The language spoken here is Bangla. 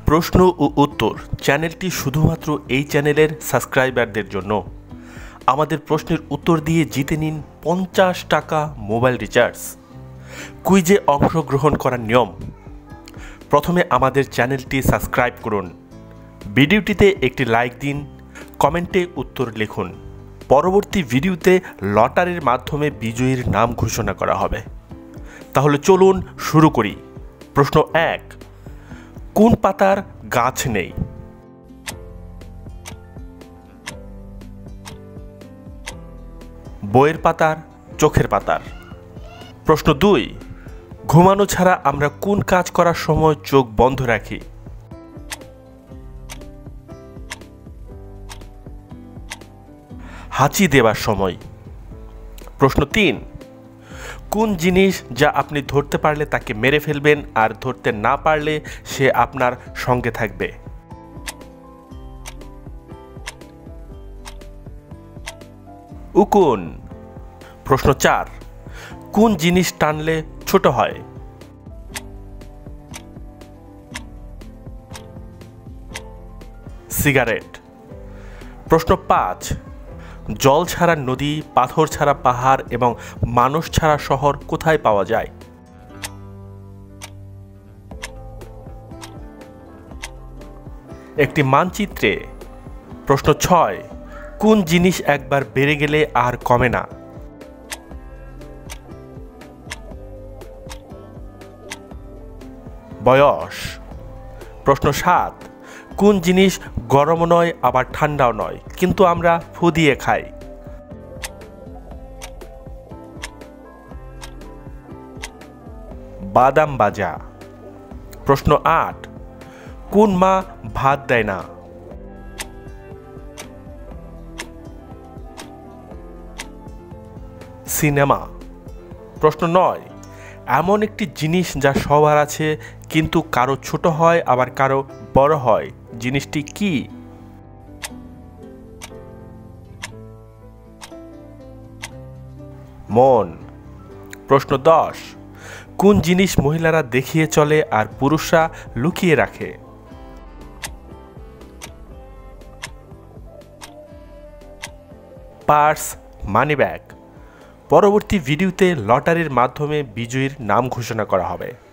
প্রশ্ন ও উত্তর চ্যানেলটি শুধুমাত্র এই চ্যানেলের সাবস্ক্রাইবারদের জন্য। আমাদের প্রশ্নের উত্তর দিয়ে জিতে নিন 50 টাকা মোবাইল রিচার্জ। কুইজে অংশগ্রহণ করার নিয়ম: প্রথমে আমাদের চ্যানেলটি সাবস্ক্রাইব করুন, ভিডিওটিতে একটি লাইক দিন, কমেন্টে উত্তর লিখুন। পরবর্তী ভিডিওতে লটারির মাধ্যমে বিজয়ীর নাম ঘোষণা করা হবে। তাহলে চলুন শুরু করি। প্রশ্ন 1, কোন পাতার গাছ নেই? বইয়ের পাতার, চোখের পাতার। প্রশ্ন 2, ঘুমানো ছাড়া আমরা কোন কাজ করার সময় চোখ বন্ধ রাখি? হাঁচি দেওয়ার সময়। প্রশ্ন 3, কোন জিনিস যা আপনি ধরতে পারলে তাকে মেরে ফেলবেন আর ধরতে না পারলে সে আপনার সঙ্গে থাকবে? উকুন। প্রশ্ন 4, কোন জিনিস টানলে ছোট হয়? সিগারেট। প্রশ্ন 5, জল ছাড়া নদী, পাথর ছাড়া পাহাড় এবং মানুষ ছাড়া শহর কোথায় পাওয়া যায়? একটি মানচিত্রে। প্রশ্ন 6, কোন জিনিস একবার বেড়ে গেলে আর কমে না? বয়স। প্রশ্ন 7, কোন জিনিস গরম নয় আবার ঠান্ডাও নয় কিন্তু আমরা ফু দিয়ে খাই? বাদাম ভাজা। প্রশ্ন 8, কোন মা ভাত দেয় না? সিনেমা। প্রশ্ন 9, এমন একটি জিনিস যা সবার আছে কিন্তু কারো ছোট হয় আবার কারো বড় হয়, জিনিসটি কি? মন। প্রশ্ন 10, কোন জিনিস মহিলারা দেখিয়ে চলে আর পুরুষরা লুকিয়ে রাখে? Purse, money bag. পরবর্তী ভিডিওতে লটারির মাধ্যমে বিজয়ীর নাম ঘোষণা করা হবে।